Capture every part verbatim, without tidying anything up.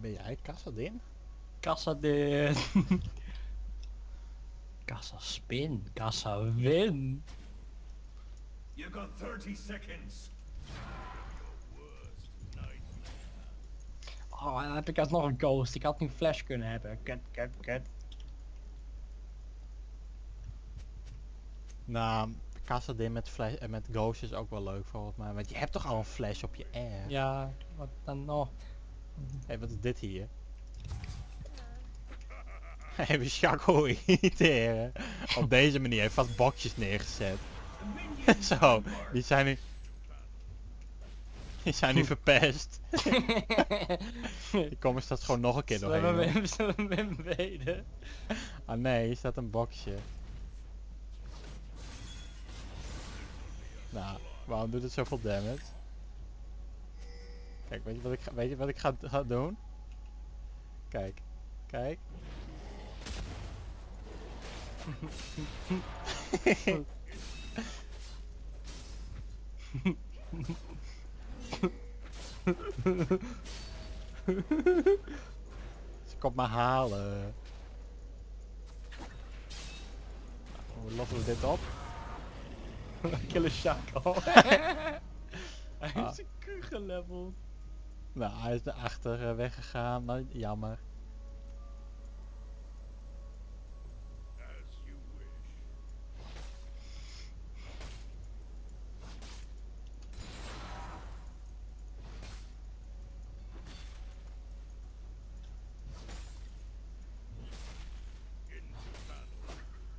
Ben jij kassa din? Kassa din. Kassa spin. Kassa win. You got thirty seconds. Oh, dan heb ik alsnog een ghost. Ik had nu flash kunnen hebben. Kut, kut, kut. Nou, kassa din met, flash, en met ghost is ook wel leuk volgens mij. Want je hebt toch al een flash op je air? Ja, wat dan nog? Hé, hey, wat is dit hier? Even Shaco irriteren. Op deze manier, heeft vast bokjes neergezet. Zo, die zijn nu... Die zijn nu verpest. Die komen straks gewoon nog een keer doorheen. We zullen hem invaden. Ah nee, hier staat een boxje. Nou, waarom doet het zoveel damage? Kijk, weet je wat ik ga, weet je wat ik ga, ga doen? Kijk, kijk. Ze komt me halen. Hoe lossen we dit op? Killen Shaco. Hij Ah. is zijn Q geleveld. Nou, hij is erachter uh, weggegaan, maar jammer. As you wish. Into battle.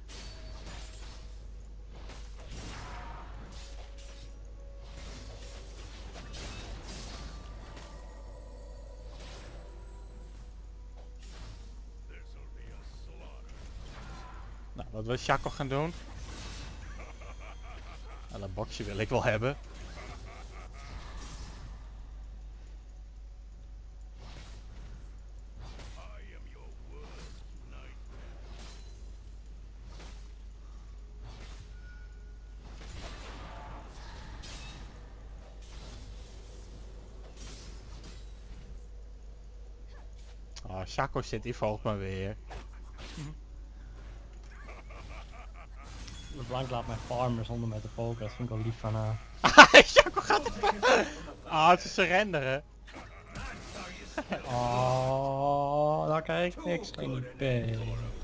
This'll be a slaughter. Nou, wat wil Shaco gaan doen? Nou, dat boxje wil ik wel hebben. I am your worst nightmare. Oh, Shaco zit hier volgens mij weer. De blank laat mij farmen zonder met de focus. Dat vind ik wel lief van haar. Shaco gaat er... Ah, het is surrenderen. Oh, daar krijg ik niks. Geen I P.